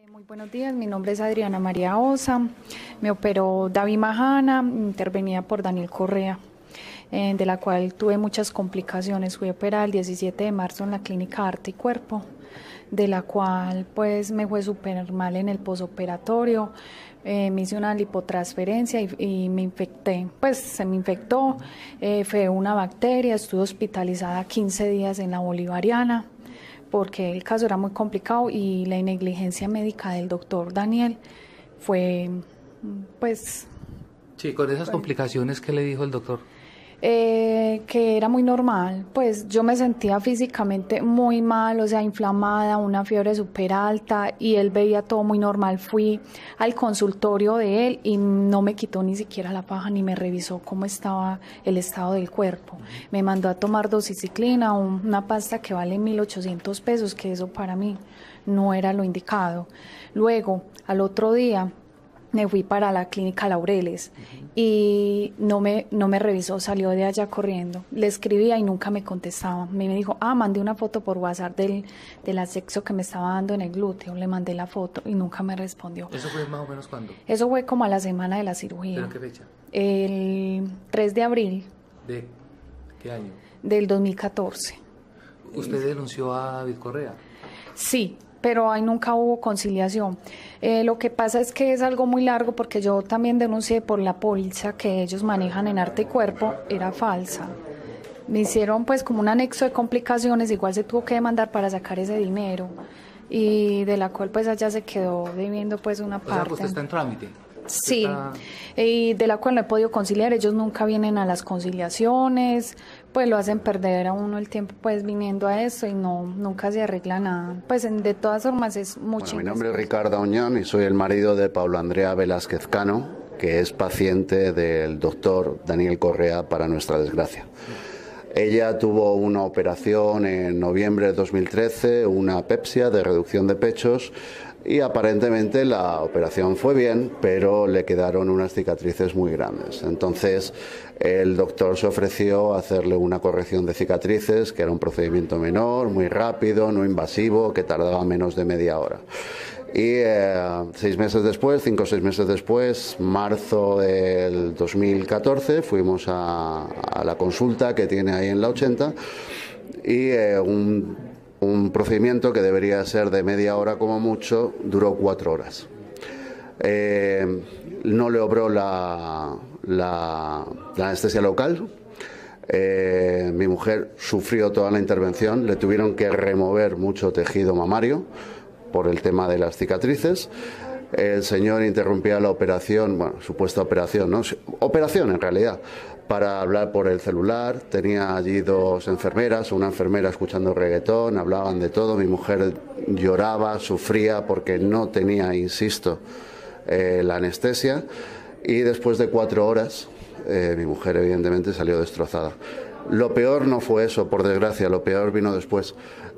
Muy buenos días, mi nombre es Adriana María Osa, me operó David Majana, intervenida por Daniel Correa, de la cual tuve muchas complicaciones. Fui operada el 17 de marzo en la clínica Arte y Cuerpo, de la cual pues me fue súper mal en el posoperatorio. Me hice una lipotransferencia y me infecté, pues se me infectó, fue una bacteria, estuve hospitalizada 15 días en la Bolivariana, porque el caso era muy complicado y la negligencia médica del doctor Daniel fue, pues... Sí, con esas complicaciones, ¿qué le dijo el doctor? Que era muy normal, pues yo me sentía físicamente muy mal, o sea, inflamada, una fiebre súper alta y él veía todo muy normal. Fui al consultorio de él y no me quitó ni siquiera la faja ni me revisó cómo estaba el estado del cuerpo. Me mandó a tomar doxiciclina, una pasta que vale 1.800 pesos, que eso para mí no era lo indicado. Luego, al otro día, me fui para la clínica Laureles y no me revisó, salió de allá corriendo. Le escribía y nunca me contestaba. Me dijo, mandé una foto por WhatsApp del asexo que me estaba dando en el glúteo. Le mandé la foto y nunca me respondió. ¿Eso fue más o menos cuándo? Eso fue como a la semana de la cirugía. ¿Pero qué fecha? El 3 de abril. ¿De qué año? Del 2014. ¿Usted denunció a David Correa? Sí, pero ahí nunca hubo conciliación. Lo que pasa es que es algo muy largo porque yo también denuncié por la póliza que ellos manejan en Arte y Cuerpo, era falsa. Me hicieron pues como un anexo de complicaciones, igual se tuvo que demandar para sacar ese dinero y de la cual pues allá se quedó debiendo pues una parte. O sea, que usted está en trámite. Sí, y de la cual no he podido conciliar. Ellos nunca vienen a las conciliaciones, pues lo hacen perder a uno el tiempo pues viniendo a eso y nunca se arregla nada. Pues de todas formas es mucho. Bueno, mi nombre es Ricardo Oñón y soy el marido de Pablo Andrea Velázquez Cano, que es paciente del doctor Daniel Correa, para nuestra desgracia. Ella tuvo una operación en noviembre de 2013, una pepsia de reducción de pechos, y aparentemente la operación fue bien, pero le quedaron unas cicatrices muy grandes. Entonces el doctor se ofreció a hacerle una corrección de cicatrices, que era un procedimiento menor, muy rápido, no invasivo, que tardaba menos de media hora. Y 6 meses después, 5 o 6 meses después, marzo del 2014, fuimos a la consulta que tiene ahí en la 80 y un procedimiento que debería ser de media hora como mucho, duró 4 horas. No le obró la anestesia local. Mi mujer sufrió toda la intervención, le tuvieron que remover mucho tejido mamario por el tema de las cicatrices. El señor interrumpía la operación, bueno, supuesta operación, ¿no? Operación en realidad, para hablar por el celular. Tenía allí 2 enfermeras, una enfermera escuchando reggaetón, hablaban de todo. Mi mujer lloraba, sufría porque no tenía, insisto, la anestesia. Y después de 4 horas, mi mujer evidentemente salió destrozada. Lo peor no fue eso, por desgracia, lo peor vino después.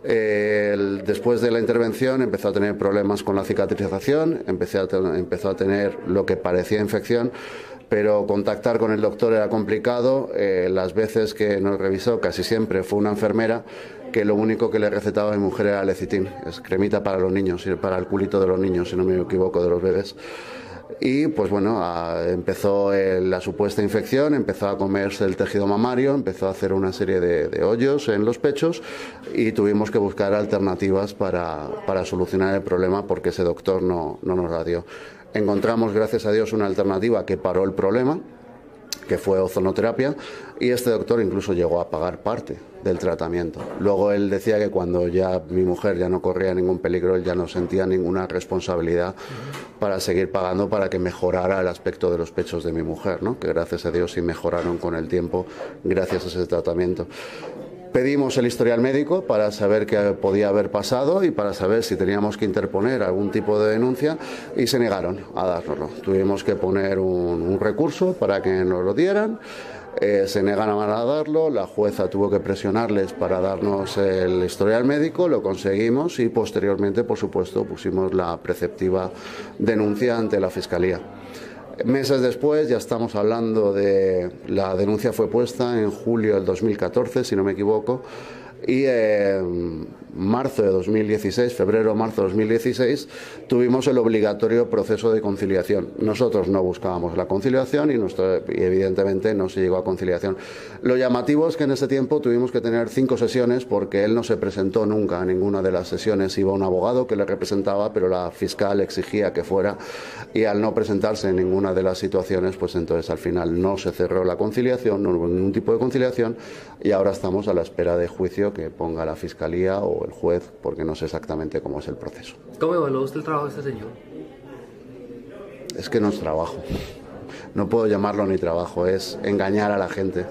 Después de la intervención empezó a tener problemas con la cicatrización, empezó a tener lo que parecía infección, pero contactar con el doctor era complicado. Las veces que nos revisó, casi siempre fue una enfermera que lo único que le recetaba a mi mujer era lecitin, es cremita para los niños, para el culito de los niños, si no me equivoco, de los bebés. Y pues bueno, empezó la supuesta infección, empezó a comerse el tejido mamario, empezó a hacer una serie de hoyos en los pechos y tuvimos que buscar alternativas para solucionar el problema, porque ese doctor no nos la dio. Encontramos, gracias a Dios, una alternativa que paró el problema, que fue ozonoterapia, y este doctor incluso llegó a pagar parte del tratamiento. Luego él decía que cuando ya mi mujer ya no corría ningún peligro, él ya no sentía ninguna responsabilidad para seguir pagando para que mejorara el aspecto de los pechos de mi mujer, ¿no? Que gracias a Dios sí mejoraron con el tiempo gracias a ese tratamiento. Pedimos el historial médico para saber qué podía haber pasado y para saber si teníamos que interponer algún tipo de denuncia, y se negaron a dárnoslo. Tuvimos que poner un recurso para que nos lo dieran. Se negaron a darlo, la jueza tuvo que presionarles para darnos el historial médico, lo conseguimos y posteriormente, por supuesto, pusimos la preceptiva denuncia ante la Fiscalía. Meses después, ya estamos hablando de... La denuncia fue puesta en julio del 2014, si no me equivoco. Y marzo de 2016, febrero-marzo de 2016, tuvimos el obligatorio proceso de conciliación. Nosotros no buscábamos la conciliación y evidentemente no se llegó a conciliación. Lo llamativo es que en ese tiempo tuvimos que tener 5 sesiones porque él no se presentó nunca a ninguna de las sesiones. Iba un abogado que le representaba, pero la fiscal exigía que fuera, y al no presentarse en ninguna de las situaciones, pues entonces al final no se cerró la conciliación, no hubo ningún tipo de conciliación, y ahora estamos a la espera de juicio que ponga la fiscalía o el juez, porque no sé exactamente cómo es el proceso. ¿Cómo evaluó usted el trabajo de este señor? Es que no es trabajo, no puedo llamarlo ni trabajo, es engañar a la gente.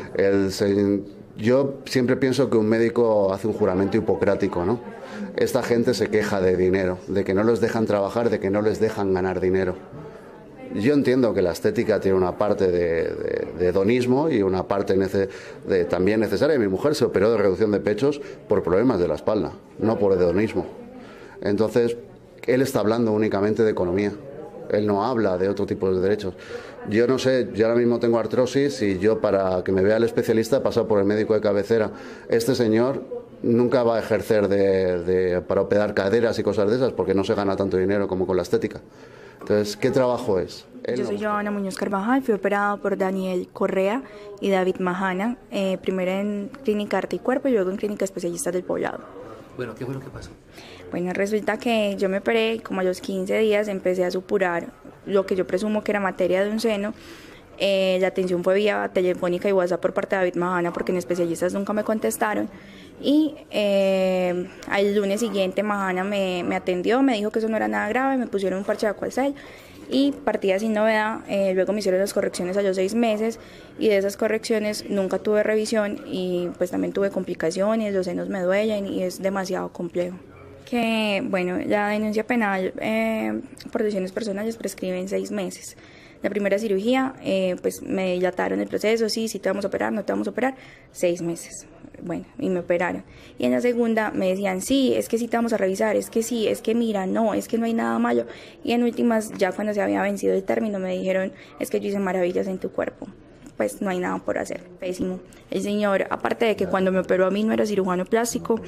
Yo siempre pienso que un médico hace un juramento hipocrático, ¿no? Esta gente se queja de dinero, de que no les dejan trabajar, de que no les dejan ganar dinero. Yo entiendo que la estética tiene una parte de hedonismo y una parte también necesaria. Mi mujer se operó de reducción de pechos por problemas de la espalda, no por hedonismo. Entonces, él está hablando únicamente de economía. Él no habla de otro tipo de derechos. Yo no sé, yo ahora mismo tengo artrosis y yo, para que me vea el especialista, he pasado por el médico de cabecera. Este señor nunca va a ejercer para operar caderas y cosas de esas, porque no se gana tanto dinero como con la estética. Entonces, ¿qué trabajo es? Yo soy Joana Muñoz Carvajal, fui operada por Daniel Correa y David Majana, primero en Clínica Arte y Cuerpo y luego en Clínica Especialistas del Poblado. Bueno, ¿qué fue lo que pasó? Bueno, resulta que yo me operé, como a los 15 días empecé a supurar lo que yo presumo que era materia de un seno. La atención fue vía telefónica y WhatsApp por parte de David Majana, porque en especialistas nunca me contestaron. Y al lunes siguiente Majana me atendió, me dijo que eso no era nada grave, me pusieron un parche de Aquacel y partía sin novedad. Luego me hicieron las correcciones a los 6 meses y de esas correcciones nunca tuve revisión y pues también tuve complicaciones, los senos me duelen y es demasiado complejo. Que bueno, la denuncia penal por lesiones personales prescribe en 6 meses. La primera cirugía, pues me dilataron el proceso, sí te vamos a operar, no te vamos a operar, 6 meses. Bueno, y me operaron. Y en la segunda me decían, sí, es que sí te vamos a revisar, es que sí, es que mira, no, es que no hay nada malo. Y en últimas, ya cuando se había vencido el término, me dijeron, es que yo hice maravillas en tu cuerpo. Pues no hay nada por hacer, pésimo. El señor, aparte de que cuando me operó a mí no era cirujano plástico,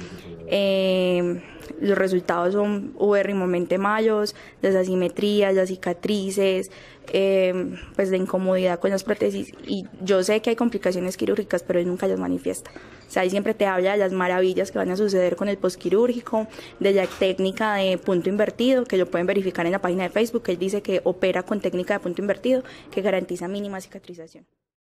los resultados son ubérrimamente malos, las asimetrías, las cicatrices, pues la incomodidad con las prótesis. Y yo sé que hay complicaciones quirúrgicas, pero él nunca las manifiesta. O sea, él siempre te habla de las maravillas que van a suceder con el postquirúrgico, de la técnica de punto invertido, que lo pueden verificar en la página de Facebook. Él dice que opera con técnica de punto invertido, que garantiza mínima cicatrización.